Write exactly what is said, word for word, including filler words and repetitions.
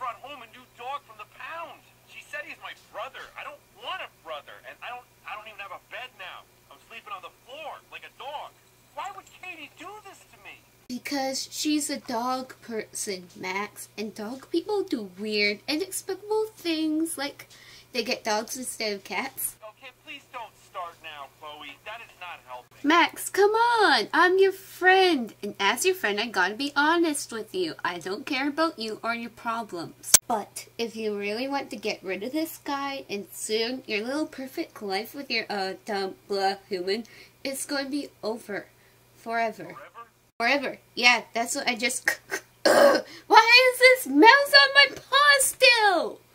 brought home a new dog from the pound. She said he's my brother. I don't want a brother, and I don't I don't even have a bed now. I'm sleeping on the floor like a dog. Why would Katie do this to me? Because she's a dog person, Max, and dog people do weird, inexplicable things like they get dogs instead of cats. Okay, please don't start now, Chloe. That is not helping. Max, come on! I'm your friend, and as your friend, I gotta be honest with you. I don't care about you or your problems. But if you really want to get rid of this guy, and soon your little perfect life with your uh dumb blah human is going to be over, forever. Forever? Forever. Yeah, that's what I just. Why is this mouse on my paw still?